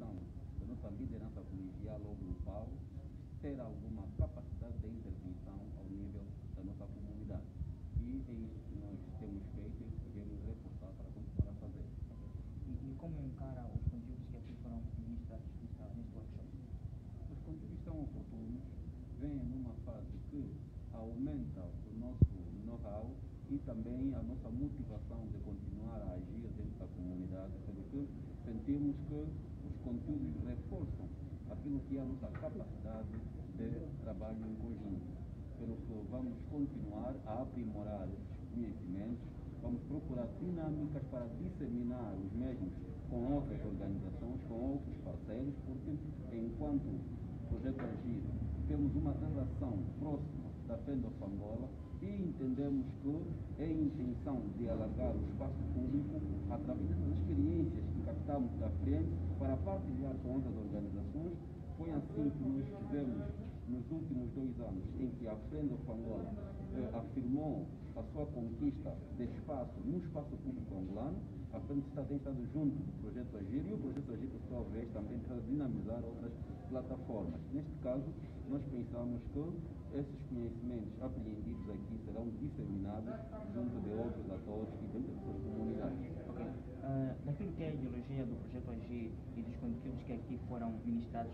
condição da nossa liderança colegial ou grupal ter alguma capacidade de intervenção ao nível da nossa comunidade. E é isso que nós temos feito e podemos reforçar para continuar a fazer. E como encara os conteúdos que aqui foram ministrados neste workshop? Os conteúdos são oportunos, vêm numa fase que aumenta o nosso know-how e também a nossa motivação de continuar a agir dentro da comunidade, porque sentimos que os conteúdos reforçam aquilo que é a nossa capacidade de trabalho em conjunto. Pelo que vamos continuar a aprimorar esses conhecimentos, vamos procurar dinâmicas para disseminar os mesmos com outras organizações, com outros parceiros, porque enquanto Projeto Agir temos uma relação próxima da Friend of Angola e entendemos que é a intenção de alargar o espaço público através dessas experiências que captamos da frente para partilhar com outras organizações. Foi assim que nós tivemos nos últimos 2 anos em que a Friend of Angola afirmou a sua conquista de espaço no espaço público angolano. A Friend tem estado junto do Projeto Agir e o Projeto Agir, por sua vez, também está a dinamizar outras plataformas. Neste caso, nós pensamos que esses conhecimentos apreendidos aqui serão disseminados junto de outros atores e dentro das suas comunidades. Okay. Daquilo que é a ideologia do Projeto Agir e dos conteúdos que aqui foram ministrados,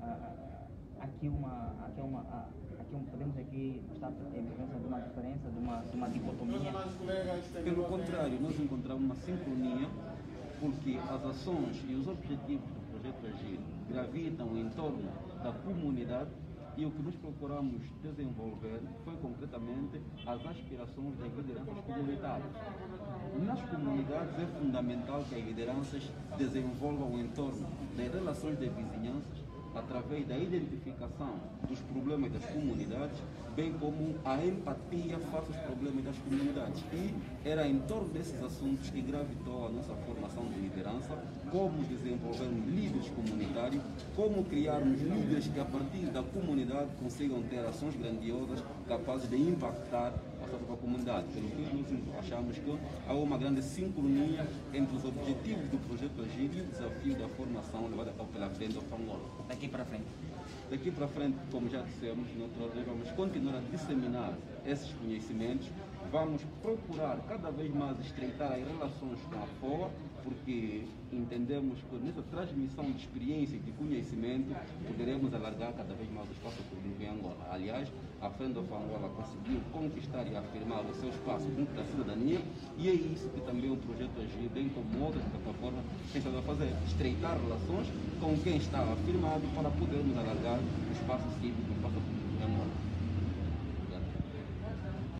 podemos aqui estar em presença de uma diferença, de uma dicotomia? Pelo contrário, nós encontramos uma sincronia, porque as ações e os objetivos do Projeto Agir gravitam em torno da comunidade e o que nós procuramos desenvolver foi concretamente as aspirações das lideranças comunitárias. Nas comunidades é fundamental que as lideranças desenvolvam em torno das relações de vizinhanças, através da identificação dos problemas das comunidades, bem como a empatia face aos problemas das comunidades. E era em torno desses assuntos que gravitou a nossa formação de liderança, como desenvolvermos líderes comunitários, como criarmos líderes que a partir da comunidade consigam ter ações grandiosas capazes de impactar a sua própria comunidade. Pelo que nós achamos que há uma grande sincronia entre os objetivos do Projeto Agir e o desafio da formação levada a cabo pela Friend of Angola. Daqui para frente? Daqui para frente, como já dissemos, nós vamos continuar a disseminar esses conhecimentos, vamos procurar cada vez mais estreitar as relações com a FOA, porque entendemos que nessa transmissão de experiência e de conhecimento poderemos alargar cada vez mais o espaço público em Angola. Aliás, a Friend of Angola conseguiu conquistar e afirmar o seu espaço junto da cidadania e é isso que também o Projeto Agir, bem como outras plataformas, tem estado a fazer, estreitar relações com quem está afirmado para podermos alargar o espaço cívico, o espaço público.